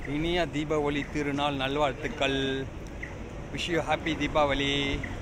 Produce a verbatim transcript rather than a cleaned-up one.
இனிய தீபாவளி திருநாள் நல்வாழ்த்துக்கள். Wish you happy Deepavali.